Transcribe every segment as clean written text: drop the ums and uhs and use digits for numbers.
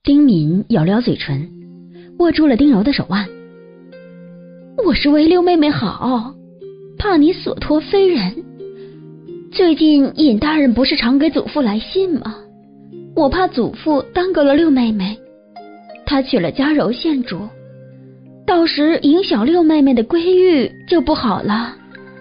丁敏咬了咬嘴唇，握住了丁柔的手腕。我是为六妹妹好，怕你所托非人。最近尹大人不是常给祖父来信吗？我怕祖父耽搁了六妹妹，他娶了嘉柔县主，到时影响六妹妹的归玉就不好了。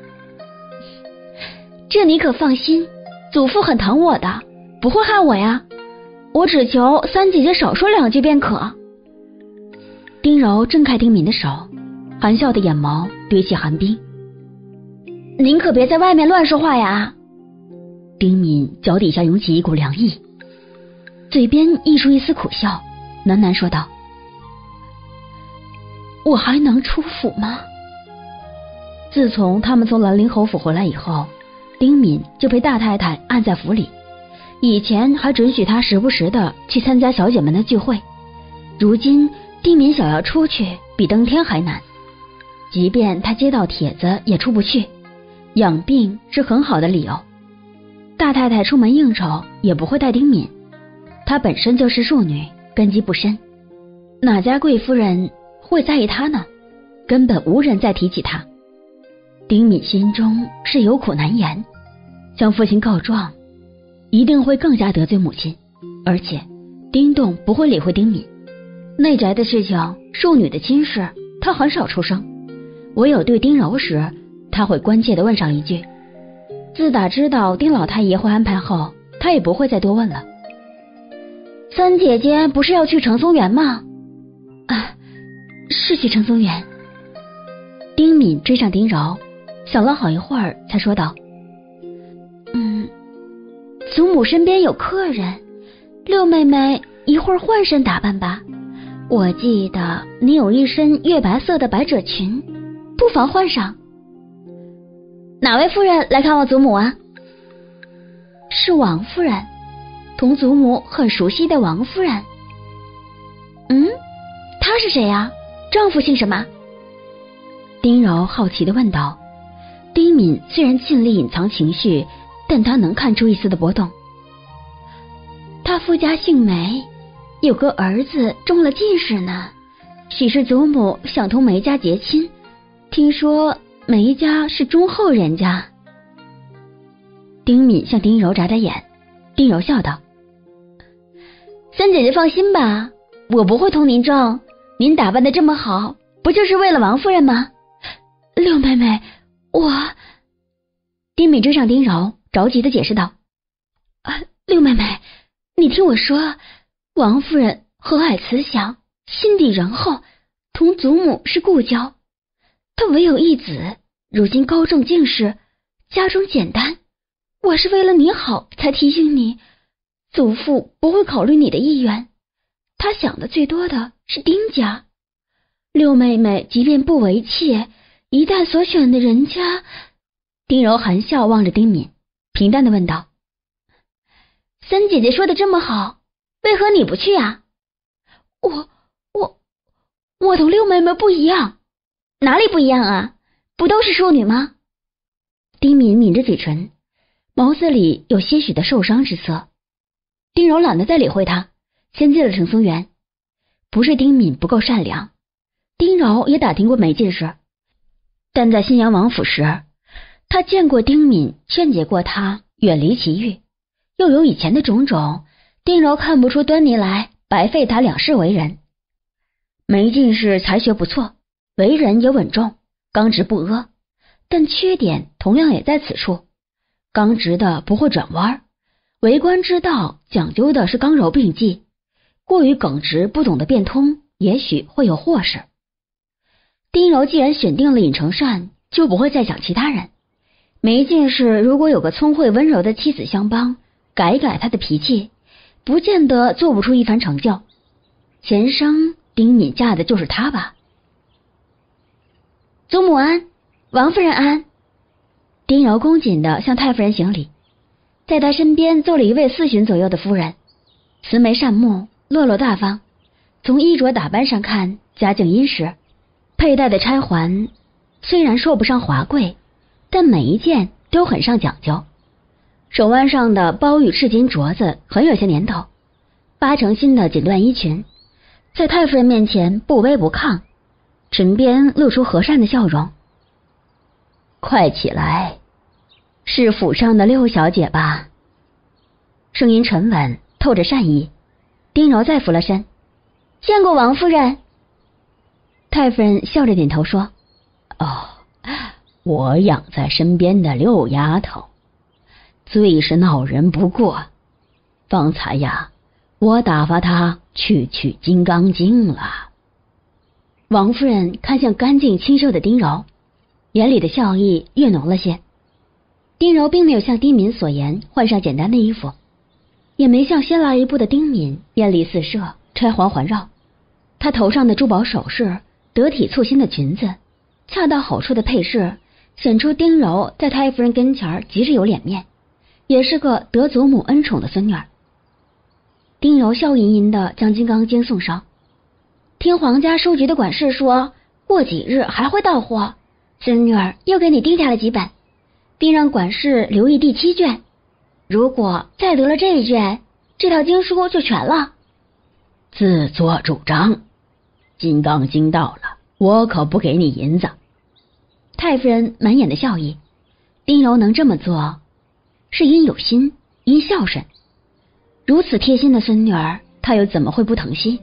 这你可放心，祖父很疼我的，不会害我呀。我只求三姐姐少说两句便可。丁柔挣开丁敏的手，含笑的眼眸堆起寒冰。您可别在外面乱说话呀。丁敏脚底下涌起一股凉意，嘴边溢出一丝苦笑，喃喃说道：我还能出府吗？自从他们从兰陵侯府回来以后，丁敏就被大太太按在府里，以前还准许他时不时的去参加小姐们的聚会，如今丁敏想要出去比登天还难，即便他接到帖子也出不去，养病是很好的理由。大太太出门应酬也不会带丁敏，她本身就是庶女，根基不深，哪家贵夫人会在意她呢？根本无人再提起她。丁敏心中是有苦难言，向父亲告状一定会更加得罪母亲，而且丁栋不会理会丁敏，内宅的事情，庶女的亲事他很少出声，唯有对丁柔时，他会关切地问上一句。自打知道丁老太爷会安排后，他也不会再多问了。三姐姐不是要去承松园吗？啊，是去承松园。丁敏追上丁柔，想了好一会儿才说道：祖母身边有客人，六妹妹一会儿换身打扮吧。我记得你有一身月白色的百褶裙，不妨换上。哪位夫人来看望祖母啊？是王夫人，同祖母很熟悉的王夫人。她是谁呀？丈夫姓什么？丁柔好奇地问道。丁敏虽然尽力隐藏情绪，但她能看出一丝的波动。她夫家姓梅，有个儿子中了进士呢，许是祖母想同梅家结亲，听说梅家是忠厚人家。丁敏向丁柔眨眨眼，丁柔笑道：三姐姐放心吧，我不会同您争，您打扮得这么好，不就是为了王夫人吗？六妹妹，丁敏追上丁柔，着急地解释道：六妹妹，你听我说，王夫人和蔼慈祥，心地仁厚，同祖母是故交，她唯有一子，如今高中进士，家中简单，我是为了你好才提醒你，祖父不会考虑你的意愿，他想的最多的是丁家。六妹妹即便不为妾，一旦所选的人家……丁柔含笑望着丁敏，平淡地问道：三姐姐说的这么好，为何你不去啊？我同六妹妹不一样。哪里不一样啊？不都是庶女吗？丁敏抿着嘴唇，眸子里有些许的受伤之色。丁柔懒得再理会他，先进了承松园。不是丁敏不够善良，丁柔也打听过梅进士，但在新阳王府时，他见过丁敏，劝解过他远离奇遇，又有以前的种种，丁柔看不出端倪来，白费他两世为人。梅进士才学不错，为人也稳重，刚直不阿，但缺点同样也在此处，刚直的不会转弯，为官之道讲究的是刚柔并济，过于耿直不懂得变通，也许会有祸事。丁柔既然选定了尹承善，就不会再想其他人。梅进士如果有个聪慧温柔的妻子相帮，改他的脾气，不见得做不出一番成就。前生丁敏嫁的就是他吧。祖母安，王夫人安。丁柔恭谨地向太夫人行礼，在他身边坐了一位40旬左右的夫人，慈眉善目，落落大方，从衣着打扮上看家境殷实，佩戴的钗环虽然说不上华贵，但每一件都很上讲究。手腕上的包玉赤金镯子很有些年头， 八成新的锦缎衣裙，在太夫人面前不卑不亢，唇边露出和善的笑容。快起来，是府上的六小姐吧？声音沉稳，透着善意。丁柔再俯了身，见过王夫人。太夫人笑着点头说：哦，我养在身边的六丫头，最是闹人不过。方才呀，我打发她去取金刚经了。王夫人看向干净清秀的丁柔，眼里的笑意越浓了些。丁柔并没有像丁敏所言换上简单的衣服，也没像先来一步的丁敏艳丽四射，钗环环绕。她头上的珠宝首饰，得体簇新的裙子，恰到好处的配饰，显出丁柔在太夫人跟前极是有脸面，也是个得祖母恩宠的孙女儿。丁柔笑吟吟地将金刚经送上，听皇家书局的管事说，过几日还会到货，孙女儿又给你订下了几本，并让管事留意第7卷，如果再得了这一卷，这套经书就全了。自作主张，金刚经到了，我可不给你银子。太夫人满眼的笑意，丁柔能这么做，是因有心，因孝顺。如此贴心的孙女儿，她又怎么会不疼惜？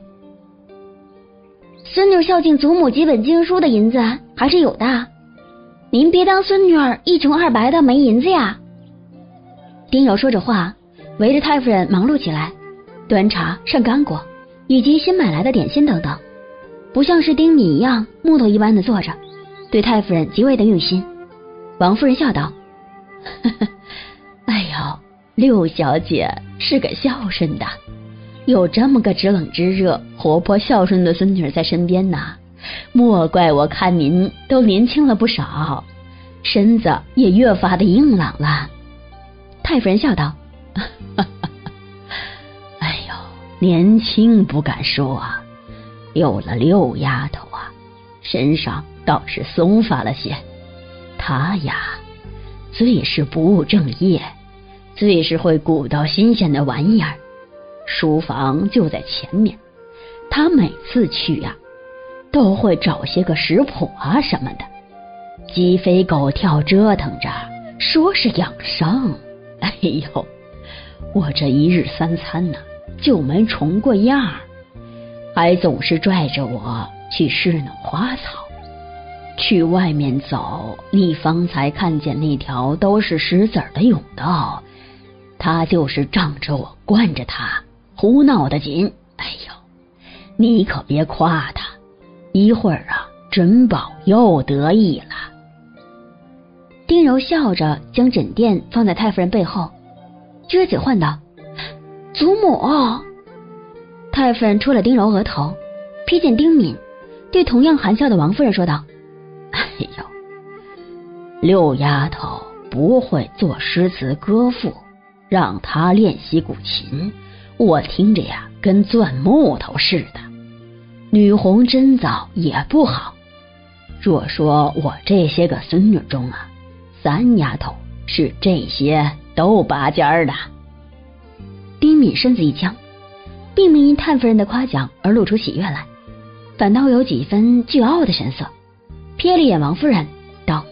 孙女孝敬祖母几本经书的银子还是有的，您别当孙女儿一穷二白的没银子呀。丁柔说着话，围着太夫人忙碌起来，端茶上干果以及新买来的点心等等，不像是丁敏一样木头一般的坐着，对太夫人极为的用心。王夫人笑道：呵呵，哎呦，六小姐是个孝顺的，有这么个知冷知热、活泼孝顺的孙女在身边呐，莫怪我看您都年轻了不少，身子也越发的硬朗了。太夫人笑道：哎呦，年轻不敢说啊，有了六丫头啊，身上倒是松发了些。她呀，最是不务正业，最是会鼓捣新鲜的玩意儿。书房就在前面，她每次去呀，都会找些个食谱啊什么的，鸡飞狗跳折腾着，说是养生。哎呦，我这一日三餐呢，就没重过样儿，还总是拽着我去侍弄花草。去外面走，你方才看见那条都是石子的甬道，他就是仗着我惯着他，胡闹得紧。哎呦，你可别夸他，一会儿啊，准保又得意了。丁柔笑着将枕垫放在太夫人背后，撅嘴唤道：祖母。太夫人戳了丁柔额头，瞥见丁敏，对同样含笑的王夫人说道：哎呦，六丫头不会作诗词歌赋，让她练习古琴，我听着呀跟钻木头似的，女红针枣也不好。若说我这些个孙女中啊，三丫头是这些都拔尖的。丁敏身子一僵，并没因太夫人的夸奖而露出喜悦来，反倒有几分倨傲的神色，瞥了一眼王夫人道：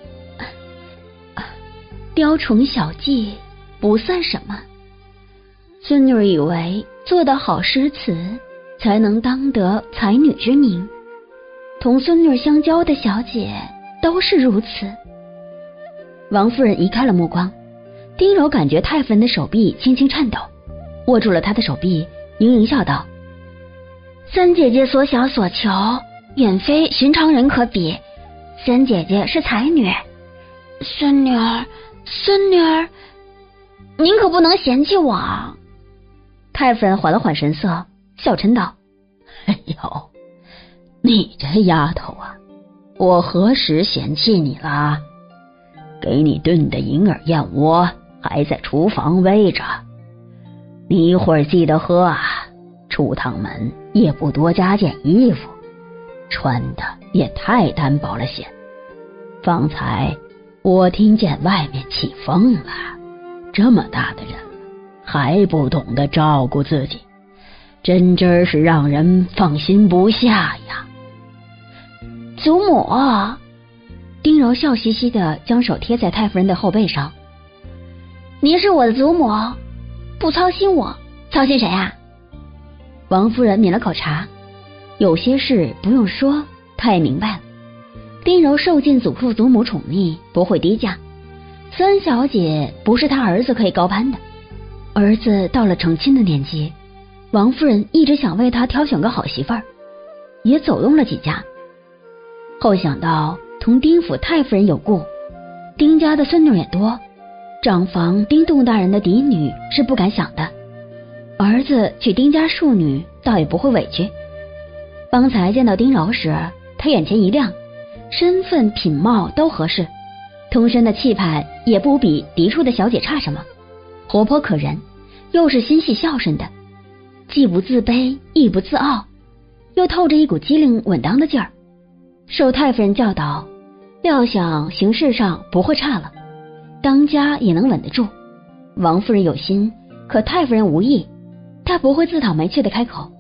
雕虫小技不算什么，孙女以为做得好诗词才能当得才女之名，同孙女相交的小姐都是如此。王夫人移开了目光，丁柔感觉太夫人的手臂轻轻颤抖，握住了她的手臂，盈盈笑道：三姐姐所想所求，远非寻常人可比，三姐姐是才女，孙女儿，您可不能嫌弃我。太夫人缓了缓神色，笑嗔道：哎呦，你这丫头啊，我何时嫌弃你了？给你炖的银耳燕窝还在厨房煨着，你一会儿记得喝啊，出趟门也不多加件衣服，穿的也太单薄了些。方才我听见外面起风了，这么大的人了，还不懂得照顾自己， 真是让人放心不下呀。 祖母， 丁柔笑嘻嘻地将手贴在太夫人的后背上。 您是我的祖母，不操心我，操心谁啊？ 王夫人抿了口茶，有些事不用说，她也明白了。丁柔受尽祖父祖母宠溺，不会低价。孙小姐不是她儿子可以高攀的，儿子到了成亲的年纪，王夫人一直想为他挑选个好媳妇儿，也走动了几家。后想到同丁府太夫人有故，丁家的孙女也多，长房丁栋大人的嫡女是不敢想的，儿子娶丁家庶女倒也不会委屈。方才见到丁柔时，他眼前一亮，身份品貌都合适，通身的气派也不比嫡出的小姐差什么，活泼可人，又是心细孝顺的，既不自卑亦不自傲，又透着一股机灵稳当的劲儿。受太夫人教导，料想行事上不会差了，当家也能稳得住。王夫人有心，可太夫人无意，她不会自讨没趣的开口。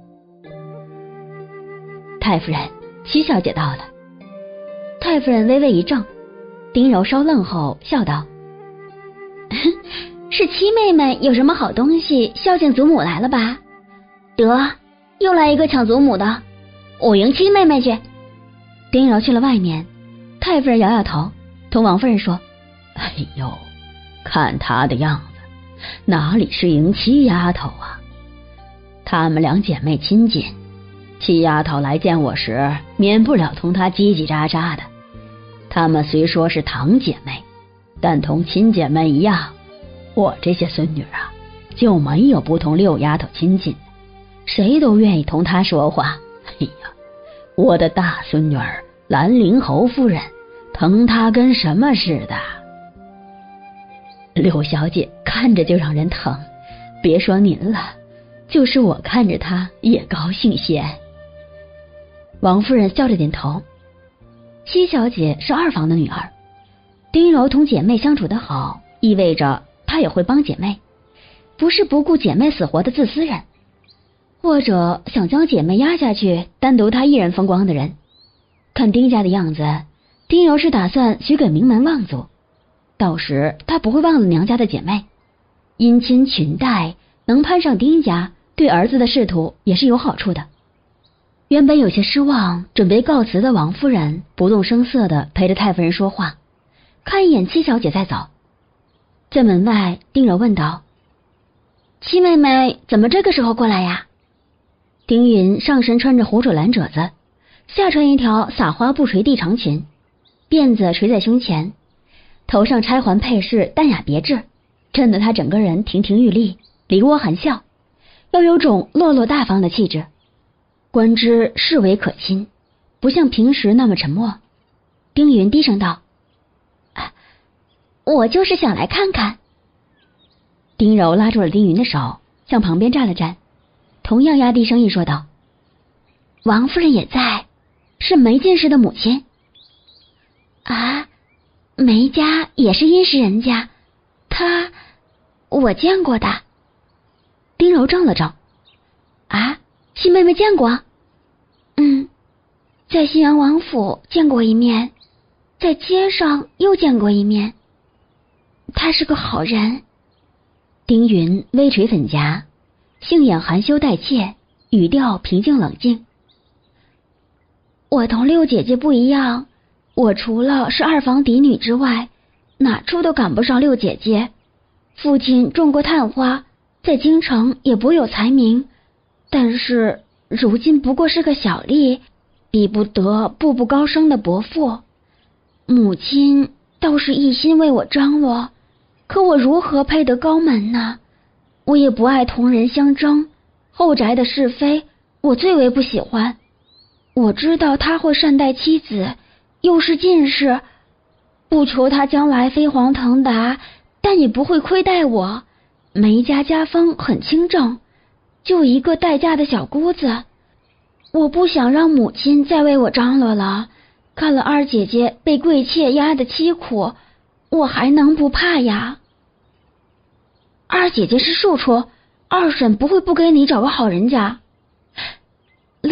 太夫人，七小姐到了。太夫人微微一怔，丁柔稍愣后笑道： 是七妹妹有什么好东西孝敬祖母来了吧？得，又来一个抢祖母的，我迎七妹妹去。 丁柔去了外面，太夫人摇摇头，同王夫人说：哎呦，看她的样子，哪里是迎七丫头啊？她们两姐妹亲近，七丫头来见我时，免不了同她叽叽喳喳的。她们虽说是堂姐妹，但同亲姐妹一样，我这些孙女啊，就没有不同六丫头亲近的，谁都愿意同她说话。哎呀，我的大孙女儿兰陵侯夫人疼她跟什么似的。六小姐看着就让人疼，别说您了，就是我看着她也高兴些。王夫人笑着点头。七小姐是二房的女儿，丁柔同姐妹相处得好，意味着她也会帮姐妹，不是不顾姐妹死活的自私人，或者想将姐妹压下去，单独她一人风光的人。看丁家的样子，丁柔是打算许给名门望族，到时她不会忘了娘家的姐妹，姻亲裙带能攀上丁家，对儿子的仕途也是有好处的。原本有些失望，准备告辞的王夫人不动声色地陪着太夫人说话，看一眼七小姐再走。在门外，丁柔问道： 七妹妹怎么这个时候过来呀？ 丁云上身穿着湖水蓝褶子，下穿一条撒花布垂地长裙，辫子垂在胸前，头上钗环配饰淡雅别致，衬得她整个人亭亭玉立，梨涡含笑，又有种落落大方的气质。观之视为可亲，不像平时那么沉默。丁云低声道： 我就是想来看看。 丁柔拉住了丁云的手，向旁边站了站，同样压低声音说道： 王夫人也在，是梅进士的母亲。啊，梅家也是殷实人家，我见过的。 丁柔怔了怔： 啊，七妹妹见过？在西阳王府见过一面，在街上又见过一面。他是个好人。 丁云微垂粉颊，杏眼含羞带怯，语调平静冷静。 我同六姐姐不一样，我除了是二房嫡女之外，哪处都赶不上六姐姐。父亲种过探花，在京城也颇有才名，但是如今不过是个小吏，比不得步步高升的伯父。母亲倒是一心为我张罗，可我如何配得高门呢？我也不爱同人相争，后宅的是非我最为不喜欢。我知道他会善待妻子，又是进士，不求他将来飞黄腾达，但也不会亏待我。梅家家风很清正，就一个待嫁的小姑子，我不想让母亲再为我张罗了。看了二姐姐被贵妾压得凄苦，我还能不怕呀？二姐姐是庶出，二婶不会不给你找个好人家。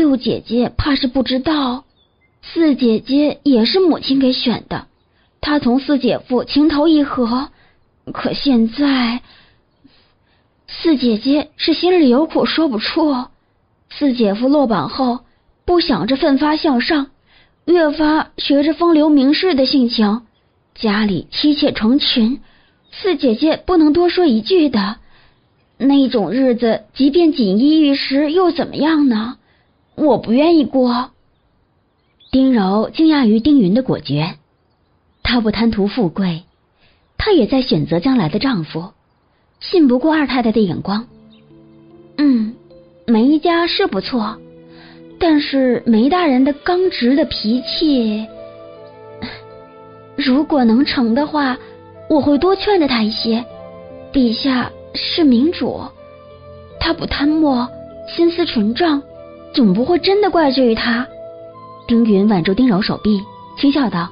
六姐姐怕是不知道，四姐姐也是母亲给选的，她从四姐夫情投意合，可现在四姐姐是心里有苦说不出。四姐夫落榜后，不想着奋发向上，越发学着风流名士的性情，家里妻妾成群，四姐姐不能多说一句的。那种日子即便锦衣玉食又怎么样呢？我不愿意过。 丁柔惊讶于丁云的果决，她不贪图富贵，她也在选择将来的丈夫，信不过二太太的眼光。 梅家是不错，但是梅大人的刚直的脾气，如果能成的话，我会多劝着他一些。陛下是明主，他不贪墨，心思纯正，总不会真的怪罪于他。 丁云挽住丁柔手臂，轻笑道：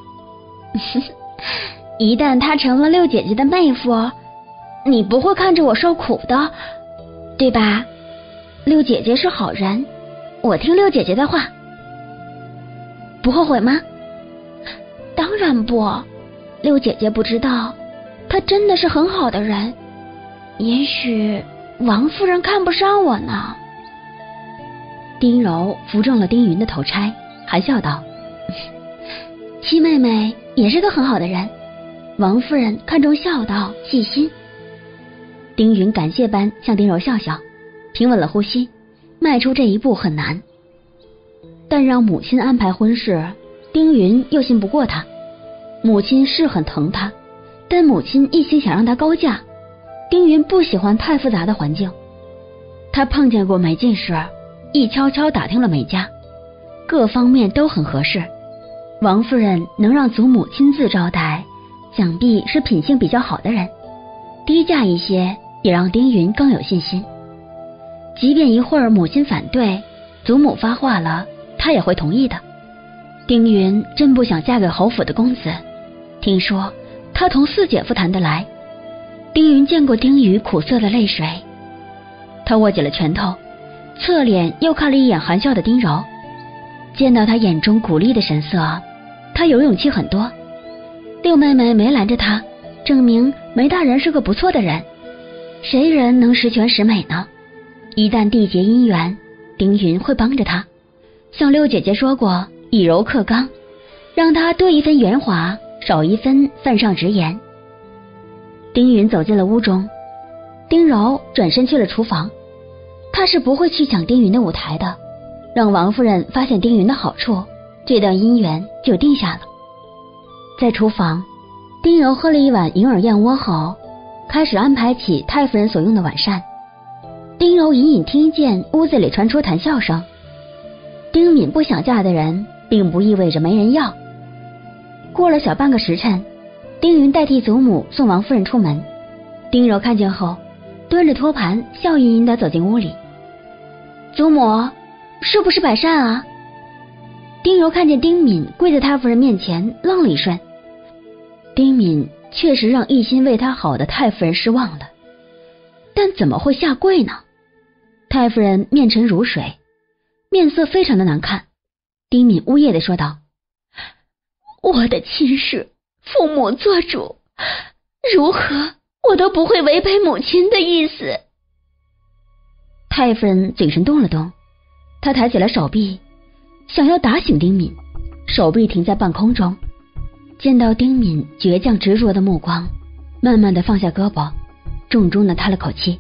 一旦他成了六姐姐的妹夫，你不会看着我受苦的，对吧？六姐姐是好人，我听六姐姐的话。不后悔吗？当然不，六姐姐不知道，她真的是很好的人。也许王夫人看不上我呢。 丁柔扶正了丁云的头钗，含笑道： 七妹妹也是个很好的人，王夫人看重孝道细心。 丁云感谢般向丁柔笑笑，平稳了呼吸，迈出这一步很难。但让母亲安排婚事，丁云又信不过她。母亲是很疼她，但母亲一心想让她高嫁。丁云不喜欢太复杂的环境，他碰见过梅进士，一悄悄打听了梅家，各方面都很合适。王夫人能让祖母亲自招待，想必是品性比较好的人，低价一些也让丁云更有信心。即便一会儿母亲反对，祖母发话了，他也会同意的。丁云真不想嫁给侯府的公子，听说他同四姐夫谈得来。丁云见过丁宇苦涩的泪水，他握紧了拳头，侧脸又看了一眼含笑的丁柔，见到他眼中鼓励的神色，他有勇气很多。六妹妹没拦着他，证明梅大人是个不错的人，谁人能十全十美呢？一旦缔结姻缘，丁云会帮着他，像六姐姐说过，以柔克刚，让他多一分圆滑，少一分犯上直言。丁云走进了屋中，丁柔转身去了厨房。他是不会去抢丁云的舞台的，让王夫人发现丁云的好处，这段姻缘就定下了。在厨房，丁柔喝了一碗银耳燕窝后，开始安排起太夫人所用的晚膳。丁柔隐隐听见屋子里传出谈笑声。丁敏不想嫁的人，并不意味着没人要。过了小半个时辰，丁云代替祖母送王夫人出门。丁柔看见后，端着托盘笑吟吟地走进屋里。祖母，是不是摆膳啊？丁柔看见丁敏跪在太夫人面前，愣了一瞬。丁敏确实让一心为她好的太夫人失望了，但怎么会下跪呢？太夫人面沉如水，面色非常的难看。丁敏呜咽地说道：我的亲事，父母做主，如何我都不会违背母亲的意思。太夫人嘴唇动了动，她抬起了手臂，想要打醒丁敏，手臂停在半空中。见到丁敏倔强执着的目光，慢慢的放下胳膊，重重的叹了口气。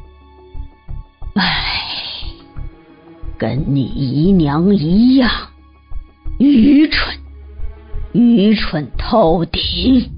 跟你姨娘一样，愚蠢透顶。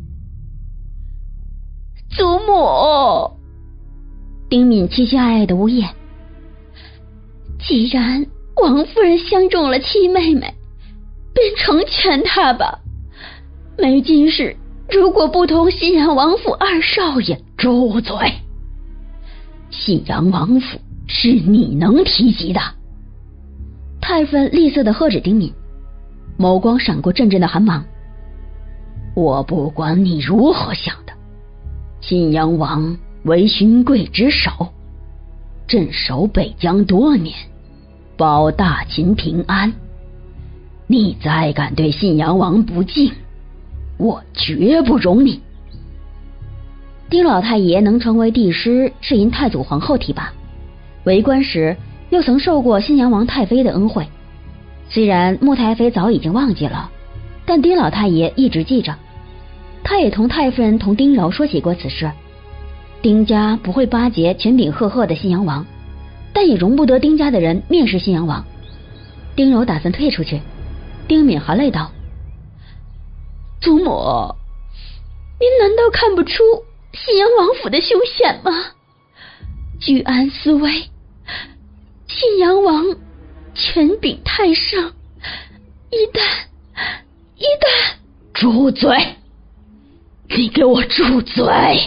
祖母，丁敏凄凄爱爱的呜咽。既然王夫人相中了七妹妹，便成全她吧。梅金氏如果不同信阳王府二少爷，住嘴！信阳王府是你能提及的？太夫人厉色的喝止丁敏，眸光闪过阵阵的寒芒。我不管你如何想的，信阳王为勋贵之首，镇守北疆多年， 保大秦平安。你再敢对信阳王不敬，我绝不容你。 丁老太爷能成为帝师，是因太祖皇后提拔，为官时又曾受过信阳王太妃的恩惠。虽然穆太妃早已经忘记了，但丁老太爷一直记着。他也同太夫人同丁柔说起过此事。丁家不会巴结权柄赫赫的信阳王，但也容不得丁家的人蔑视信阳王。丁柔打算退出去，丁敏含泪道：祖母，您难道看不出信阳王府的凶险吗？居安思危，信阳王权柄太盛，一旦…… 住嘴！你给我住嘴！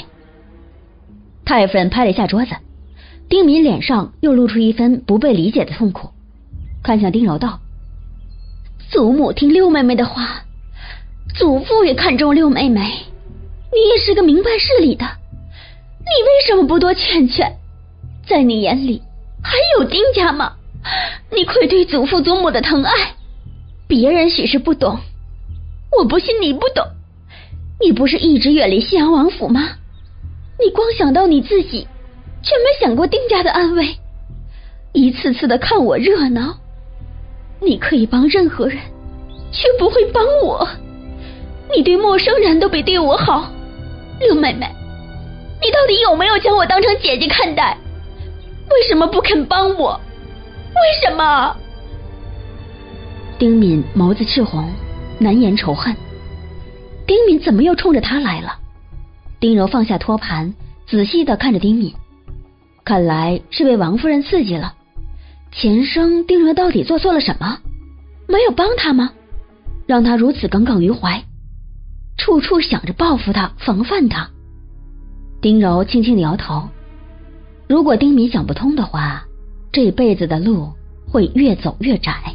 太夫人拍了一下桌子，丁敏脸上又露出一分不被理解的痛苦，看向丁柔道：祖母听六妹妹的话，祖父也看中六妹妹，你也是个明白事理的，你为什么不多劝劝？在你眼里还有丁家吗？你愧对祖父祖母的疼爱，别人许是不懂，我不信你不懂。你不是一直远离信阳王府吗？你光想到你自己，却没想过丁家的安危，一次次的看我热闹。你可以帮任何人，却不会帮我。你对陌生人都比对我好，六妹妹，你到底有没有将我当成姐姐看待？为什么不肯帮我？为什么？丁敏眸子赤红，难言仇恨。丁敏怎么又冲着他来了？丁柔放下托盘，仔细地看着丁敏，看来是被王夫人刺激了。前生丁柔到底做错了什么？没有帮他吗？让他如此耿耿于怀，处处想着报复他，防范他。丁柔轻轻地摇头，如果丁敏想不通的话，这辈子的路会越走越窄。